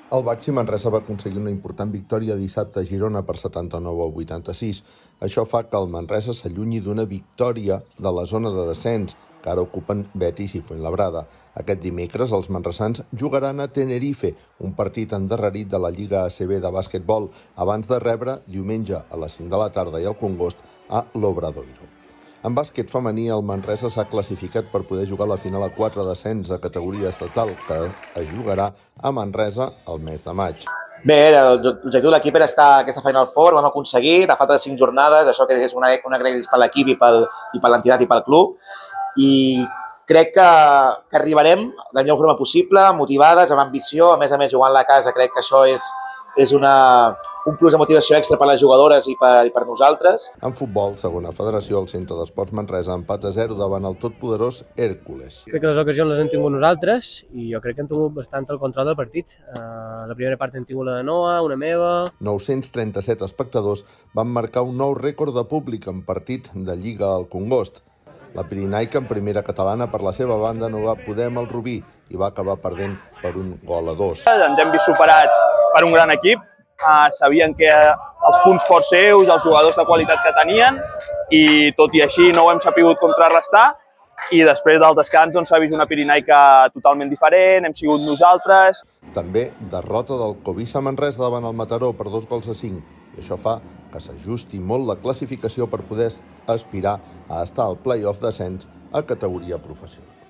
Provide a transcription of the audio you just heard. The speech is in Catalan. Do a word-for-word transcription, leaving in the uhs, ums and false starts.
El Baxi Manresa va aconseguir una important victòria dissabte a Girona per setanta-nou a vuitanta-sis. Això fa que el Manresa s'allunyi d'una victòria de la zona de descens, que ara ocupen Betis i Fuenlabrada. Aquest dimecres els manresans jugaran a Tenerife, un partit endarrerit de la Lliga A C B de bàsquetbol, abans de rebre diumenge a les cinc de la tarda i al Congost a l'Obradoiro. En bàsquet femení, el Manresa s'ha classificat per poder jugar la final a quatre descens a categoria estatal, que es jugarà a Manresa el mes de maig. Bé, l'objectiu de l'equip era estar a aquesta Final Four, ho hem aconseguit, a falta de cinc jornades, això que és un agraïment per l'equip i per l'entitat i pel club, i crec que, que arribarem de la millor forma possible, motivades, amb ambició, a més a més jugant a casa, crec que això és és una, un plus de motivació extra per les jugadores i per, i per nosaltres. En futbol, segona federació, el Centre d'Esports Manresa empat a zero davant el totpoderós Hèrcules. Crec que les ocasions les hem tingut nosaltres i jo crec que hem tingut bastant el control del partit. Uh, la primera part hem tingut la de Noa, una meva... nou-cents trenta-set espectadors van marcar un nou rècord de públic en partit de Lliga al Congost. La Pirinaica, en primera catalana, per la seva banda no va poder amb el Rubí i va acabar perdent per un gol a dos. Ens hem vist superats per un gran equip, uh, sabien que els punts forts seus, els jugadors de qualitat que tenien, i tot i així no ho hem sapigut contrarrestar, i després del descans s'ha vist una Pirinaica totalment diferent, hem sigut nosaltres. També derrota del Covisa Manresa davant el Mataró per dos gols a cinc, i això fa que s'ajusti molt la classificació per poder aspirar a estar al play-off d'ascens a categoria professional.